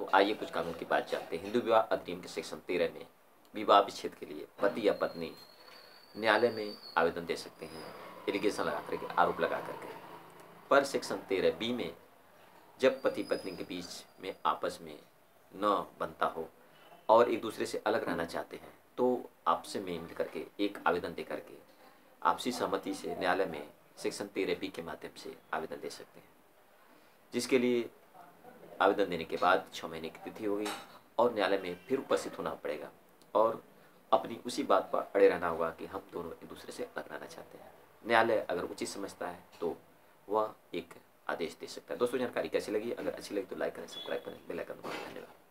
तो आइए कुछ कानून की बात जानते हैं। हिंदू विवाह अधिनियम के सेक्शन 13 में विवाह विच्छेद के लिए पति या पत्नी न्यायालय में आवेदन दे सकते हैं, एलिगेशन लगा करके, आरोप लगा करके। पर सेक्शन 13B में जब पति पत्नी के बीच में आपस में न बनता हो और एक दूसरे से अलग रहना चाहते हैं तो आपसे में मिल करके एक आवेदन दे करके आपसी सहमति से न्यायालय में सेक्शन 13B के माध्यम से आवेदन दे सकते हैं, जिसके लिए आवेदन देने के बाद 6 महीने की तिथि होगी और न्यायालय में फिर उपस्थित होना पड़ेगा और अपनी उसी बात पर अड़े रहना होगा कि हम दोनों एक दूसरे से अलग रहना चाहते हैं। न्यायालय अगर उचित समझता है तो वह एक आदेश दे सकता है। दोस्तों, जानकारी कैसी लगी? अगर अच्छी लगी तो लाइक करें, सब्सक्राइब करें, बेल आइकन दबाएं। धन्यवाद।